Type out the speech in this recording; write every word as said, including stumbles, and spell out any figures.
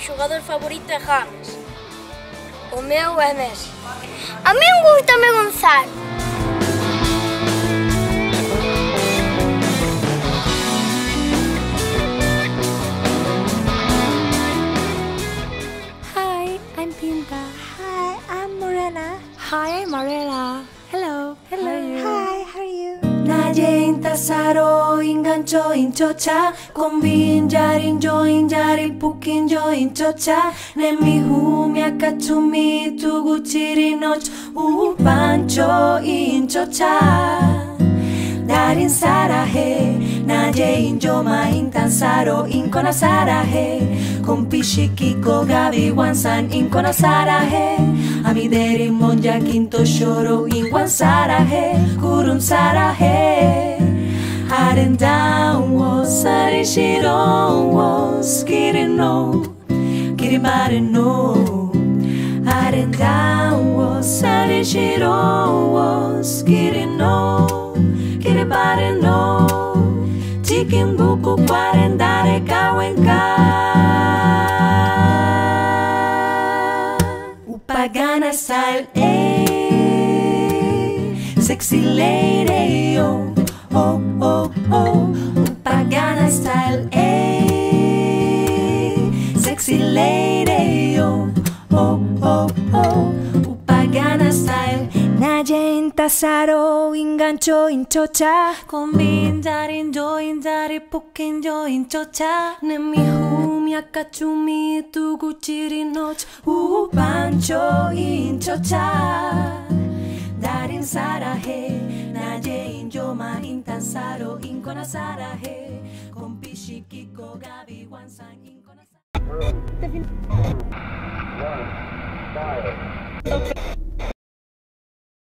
xogador favorito é James. O meu é Messi. A min gústame Gonzalo. Hi, I'm Pinta. Hi, I'm Morena. Hi, I'm Marela. Hello. Hello. Hi, how are you? 낮에 인타사로 인간조 인조차 콤빈자리 인조 인자리 북인조 인조차 내미후 미아카투미 두구치리 노치 우반조 인조차 다린 사라해 낮에 인조마 인탄사로 인코나 사라해 콤피시키코 가비 완산 인코나 사라해 아미데리 몬자 quinto choro inwan 사라해 구름 사라해 아름다워 사리시러워 스키리노 기리바리노 아름다워 사리시러워 스키리노 기리바리노 지킨 부ku quarentare kawenka Upagana style, eh, sexy lady, oh, oh, oh, oh. Upagana style, eh, sexy lady, oh, oh, oh, oh. Upagana style. 낮에 인타사로 인간조 인초차 콤빈자리 인조 인자리 폭인조 인초차 내미후 미아카추미 두구치리 노치 우반조 인초차 다린 사라해 낮에 인조마 인탄사로 인코나 사라해 콤피시키코 가비 완상 인코나 사라해